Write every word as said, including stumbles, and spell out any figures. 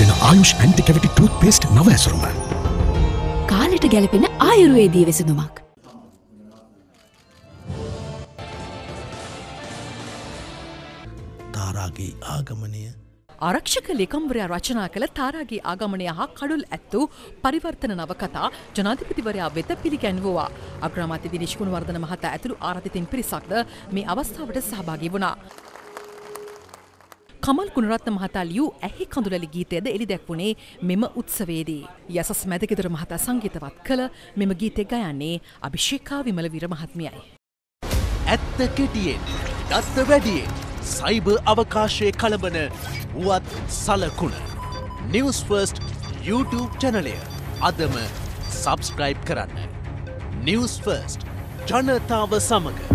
ගැලපෙන Ayush anti cavity toothpaste නව ඇසුරුම. කාලෙට ගැලපෙන ආයුර්වේදීය විසඳුමක්. තාරාගේ ආගමනය ආරක්ෂක ලේකම්වරයා රචනා කළ තාරාගේ ආගමනය හා කඩුල් ඇත්තු පරිවර්තන නවකතා ජනාධිපතිවරයා වෙත පිළිගැන්වුවා. අග්‍රාමාත්‍ය දිනේෂ් ගුණවර්ධන මහතා ඇතුළු ආරාධිතින් පිරිසක්ද මේ අවස්ථාවට සහභාගී වුණා. කමල් ගුණරත්න මහතා ලියූ ඇහි කඳුලැලි ගීතයද එළි දැක්වුණේ මෙම උත්සවයේදී. යසස් මැදගෙදර මහතා සංගීතවත් කළ මෙම ගීතය ගයන්නේ අභිෂේකා විමලවීර මහත්මියයි. ඇත්ත කෙටියෙන් දත්ත වැඩියෙන් සයිබර් අවකාශයේ කළඹන වුවත් සලකුණ නිවස් ෆර්ස්ට් YouTube චැනලය අදම සබස්ක්‍රයිබ් කරන්න. නිවස් ෆර්ස්ට් ජනතාව සමග